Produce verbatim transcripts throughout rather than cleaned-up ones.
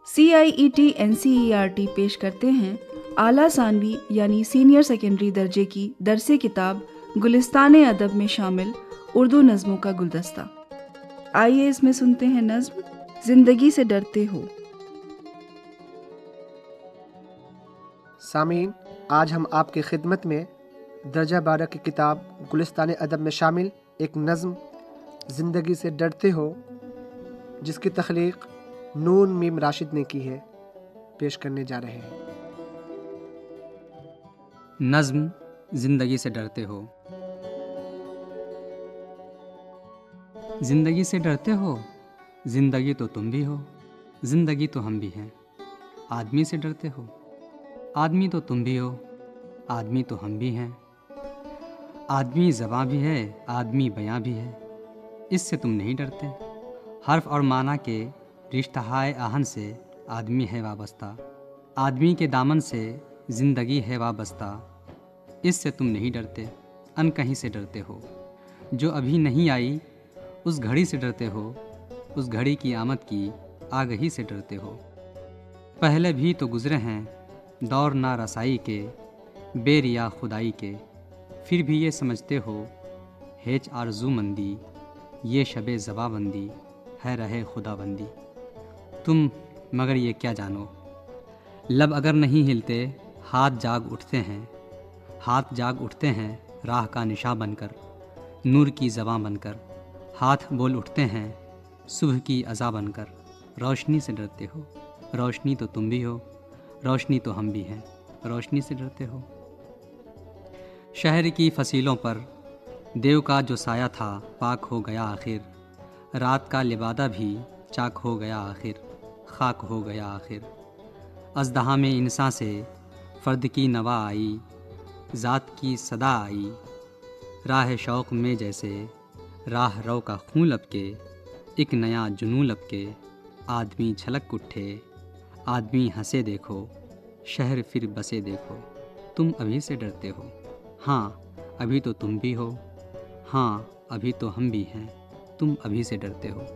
C I E T N C E R T پیش کرتے ہیں اعلیٰ ثانوی یعنی سینئر سیکنڈری درجے کی درس کتاب گلستان ادب میں شامل اردو نظموں کا گلدستہ۔ آئیے اس میں سنتے ہیں نظم زندگی سے ڈرتے ہو۔ سامعین، آج ہم آپ کی خدمت میں درجہ بارہ کی کتاب گلستان ادب میں شامل ایک نظم زندگی سے ڈرتے ہو، جس کی تخلیق نون میم راشد نے کی ہے، پیش کرنے جا رہے ہیں۔ نظم زندگی سے ڈرتے ہو۔ زندگی سے ڈرتے ہو، زندگی تو تم بھی ہو، زندگی تو ہم بھی ہیں۔ آدمی سے ڈرتے ہو، آدمی تو تم بھی ہو، آدمی تو ہم بھی ہیں۔ آدمی زباں بھی ہے، آدمی بیاں بھی ہے، اس سے تم نہیں ڈرتے۔ حرف اور معنی کے رشتہ ہائے آہن سے آدمی ہے وابستہ، آدمی کے دامن سے زندگی ہے وابستہ، اس سے تم نہیں ڈرتے۔ ان کہیں سے ڈرتے ہو، جو ابھی نہیں آئی اس گھڑی سے ڈرتے ہو، اس گھڑی کی آمد کی آگہی سے ڈرتے ہو۔ پہلے بھی تو گزرے ہیں دور نا رسائی کے، بے ریا خدائی کے، پھر بھی یہ سمجھتے ہو ہیچ آرزو مندی، یہ شب زباں بندی ہے رہے خدا بندی۔ تم مگر یہ کیا جانو، لب اگر نہیں ہلتے ہاتھ جاگ اٹھتے ہیں، ہاتھ جاگ اٹھتے ہیں راہ کا نشاں بن کر، نور کی زباں بن کر، ہاتھ بول اٹھتے ہیں صبح کی اذاں بن کر۔ روشنی سے ڈرتے ہو، روشنی تو تم بھی ہو، روشنی تو ہم بھی ہیں، روشنی سے ڈرتے ہو۔ شہر کی فصیلوں پر دیو کا جو سایہ تھا پاک ہو گیا آخر، رات کا لبادہ بھی چاک ہو گیا آخر، خاک ہو گیا آخر۔ اژدہا میں انساں سے فرد کی نوا آئی، ذات کی صدا آئی، راہ شوق میں جیسے راہ رو کا خون لب کے، ایک نیا جنوں لب کے، آدمی چھلک اٹھے، آدمی ہنسے دیکھو، شہر پھر بسے دیکھو۔ تم ابھی سے ڈرتے ہو، ہاں ابھی تو تم بھی ہو، ہاں ابھی تو ہم بھی ہیں، تم ابھی سے ڈرتے ہو۔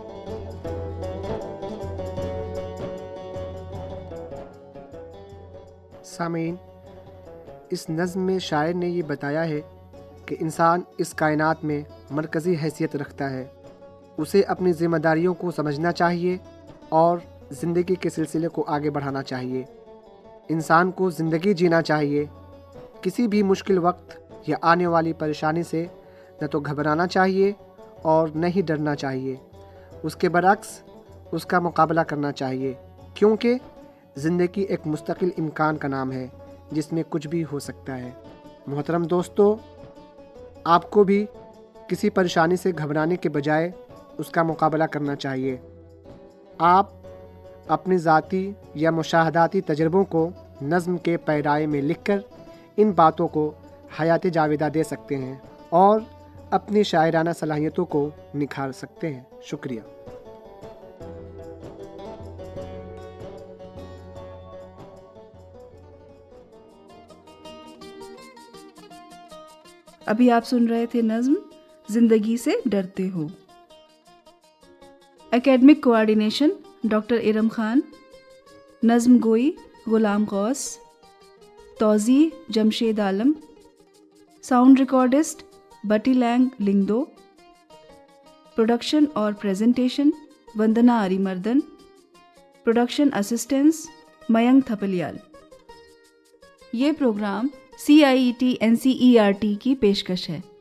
سامعین، اس نظم میں شاعر نے یہ بتایا ہے کہ انسان اس کائنات میں مرکزی حیثیت رکھتا ہے، اسے اپنی ذمہ داریوں کو سمجھنا چاہیے اور زندگی کے سلسلے کو آگے بڑھانا چاہیے۔ انسان کو زندگی جینا چاہیے، کسی بھی مشکل وقت یا آنے والی پریشانی سے نہ تو گھبرانا چاہیے اور نہ ہی ڈرنا چاہیے، اس کے برعکس اس کا مقابلہ کرنا چاہیے، کیونکہ زندگی ایک مستقل امکان کا نام ہے جس میں کچھ بھی ہو سکتا ہے۔ محترم دوستو، آپ کو بھی کسی پریشانی سے گھبرانے کے بجائے اس کا مقابلہ کرنا چاہیے۔ آپ اپنی ذاتی یا مشاہداتی تجربوں کو نظم کے پیرائے میں لکھ کر ان باتوں کو حیات جاویدہ دے سکتے ہیں اور اپنی شاعرانہ صلاحیتوں کو نکھار سکتے ہیں۔ شکریہ۔ ابھی آپ سن رہے تھے نظم زندگی سے ڈرتے ہو۔ Academic coordination doctor Iram Khan, نظم گوئی غلام غوث، توزیع Jamshed Alam, sound recordist Bitty Lang Lyngdoh, production اور presentation Vandana Ari Mardan, production assistance Mayank Thapliyal. یہ programme C I E T N C E R T کی پیشکش ہے۔